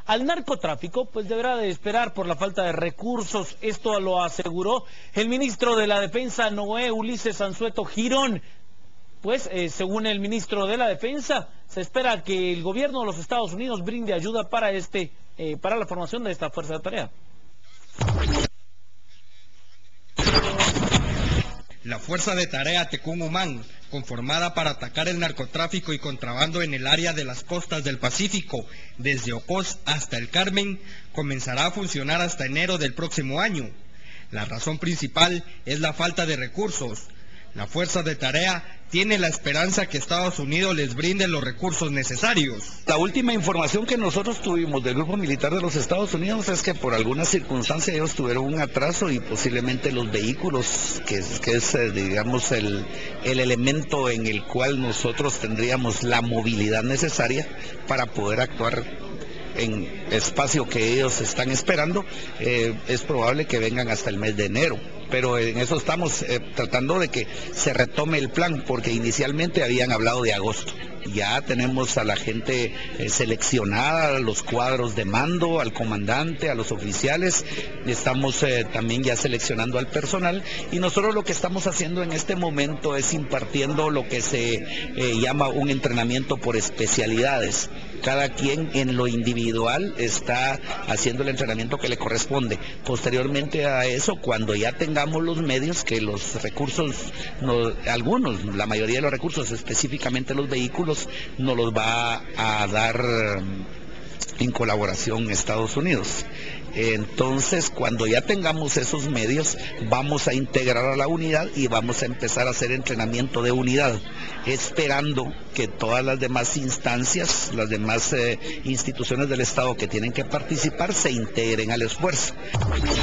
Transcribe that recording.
al narcotráfico, pues deberá de esperar por la falta de recursos. Esto lo aseguró el ministro de la Defensa, Noé Ulises Anzueto Girón. Pues, según el ministro de la Defensa, se espera que el gobierno de los Estados Unidos brinde ayuda para la formación de esta fuerza de tarea. La Fuerza de Tarea Tecún-Umán, conformada para atacar el narcotráfico y contrabando en el área de las costas del Pacífico, desde Ocós hasta el Carmen, comenzará a funcionar hasta enero del próximo año. La razón principal es la falta de recursos. La Fuerza de Tarea tiene la esperanza que Estados Unidos les brinde los recursos necesarios. La última información que nosotros tuvimos del Grupo Militar de los Estados Unidos es que por alguna circunstancia ellos tuvieron un atraso y posiblemente los vehículos, que es digamos el elemento en el cual nosotros tendríamos la movilidad necesaria para poder actuar en espacio que ellos están esperando, es probable que vengan hasta el mes de enero. Pero en eso estamos tratando de que se retome el plan, porque inicialmente habían hablado de agosto. Ya tenemos a la gente seleccionada, los cuadros de mando, al comandante, a los oficiales, estamos también ya seleccionando al personal, y nosotros lo que estamos haciendo en este momento es impartiendo lo que se llama un entrenamiento por especialidades. Cada quien en lo individual está haciendo el entrenamiento que le corresponde. Posteriormente a eso, cuando ya tengamos los medios, que los recursos, la mayoría de los recursos, específicamente los vehículos, nos los va a dar en colaboración Estados Unidos. Entonces, cuando ya tengamos esos medios, vamos a integrar a la unidad y vamos a empezar a hacer entrenamiento de unidad, esperando que todas las demás instancias, las demás instituciones del Estado que tienen que participar, se integren al esfuerzo.